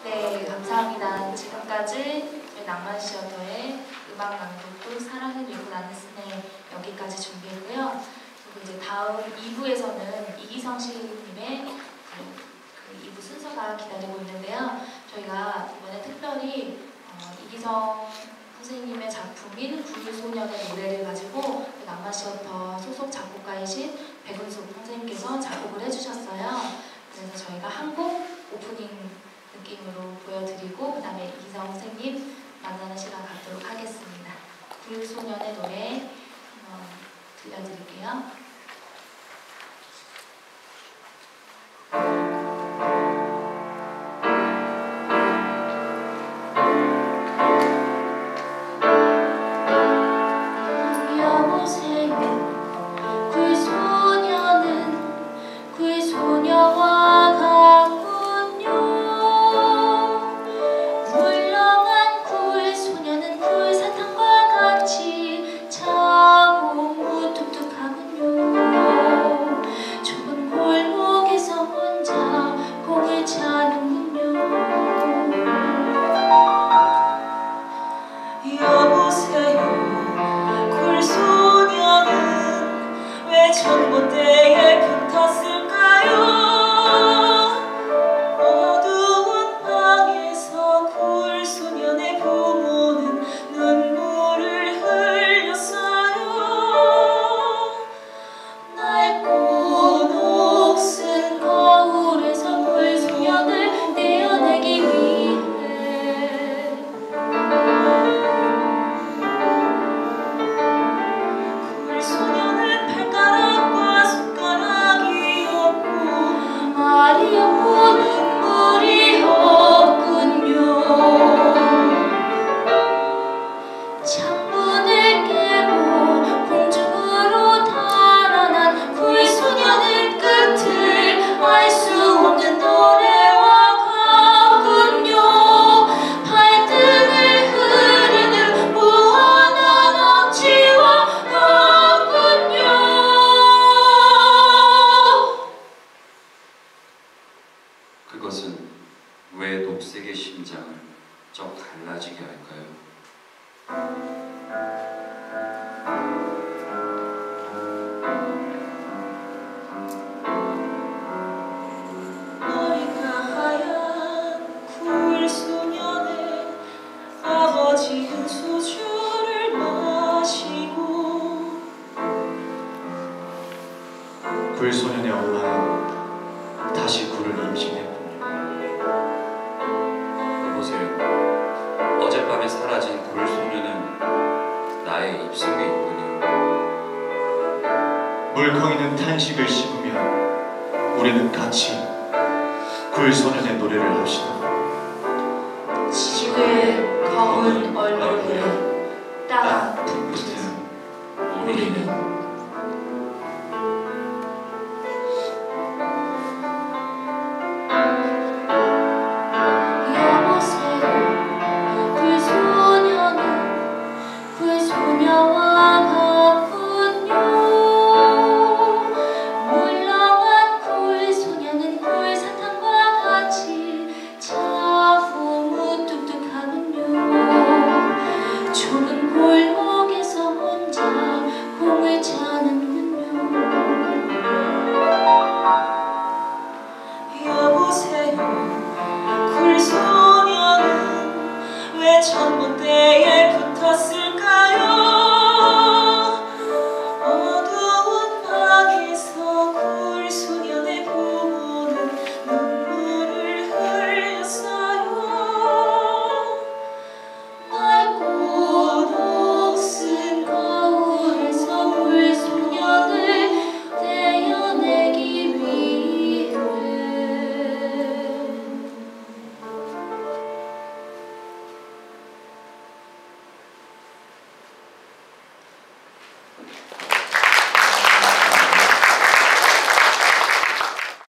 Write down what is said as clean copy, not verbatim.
네, 감사합니다. 지금까지 저희 낭만시어터의 음악 낭독극 사랑은 위고 나는 스네 여기까지 준비했고요. 그리고 이제 다음 2부에서는 이기성 시인님의 그 2부 순서가 기다리고 있는데요. 저희가 이번에 특별히 이기성 선생님의 작품인 굴소년의 노래를 가지고 낭만시어터 소속 작곡가이신 백은숙 선생님께서 작곡을 해주셨어요. 그래서 저희가 한 곡 오프닝 느낌으로 보여드리고 그 다음에 이기성 선생님 만나는 시간 갖도록 하겠습니다. 굴소년의 노래 들려드릴게요. 그것은 왜 녹색의 심장을 쩍 갈라지게 할까요? 머리가 하얀 굴소년의 아버지는 소주를 마시고 굴소년의 엄마는 다시 굴을 임신했군요. 여보세요. 어젯밤에 사라진 굴소년은 나의 입속에 있군요. 물컹이는 탄식을 씹으며 우리는 같이 굴소년의 노래를 합시다. 지구의 검은 얼굴에 딱